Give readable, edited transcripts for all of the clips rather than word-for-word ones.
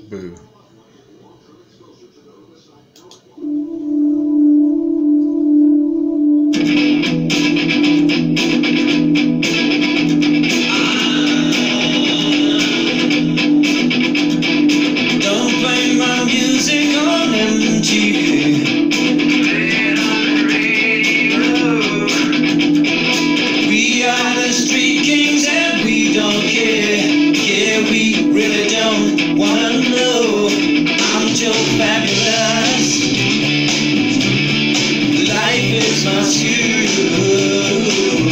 Boo. Don't play my music on MTV. Play it on the radio. We are the street kings and we don't care. Yeah, we really don't wanna know. I'm Joe Fabulous. Life is my school.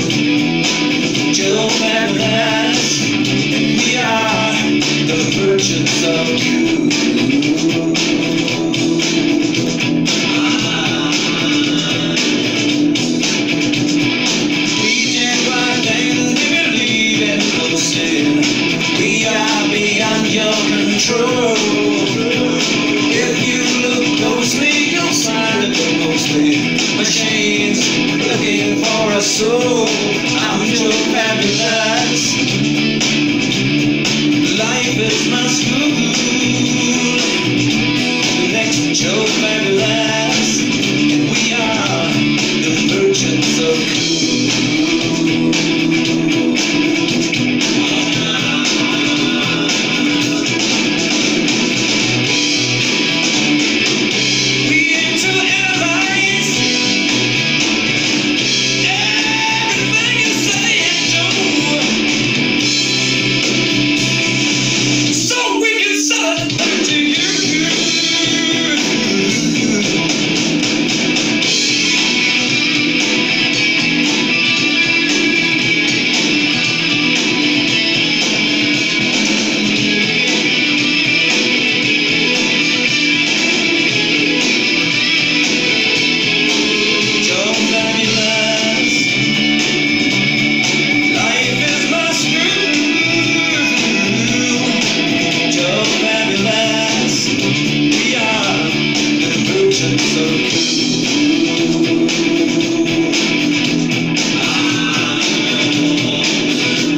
Joe Fabulous. And we are the merchants of you. We did right and we believe in no sin. We are beyond your control. If you look closely, you'll find the mostly machines looking for a soul. I'm Joe Fabulous. Life is my school. The next Joe Fabulous. And we are the merchants of cool. We into advice. Everything you say is true. So we can sell it to you. Joe Fabulous. Life is my school. Joe Fabulous. We are the merchants of cool.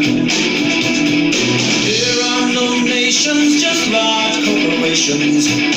There are no nations, just large corporations.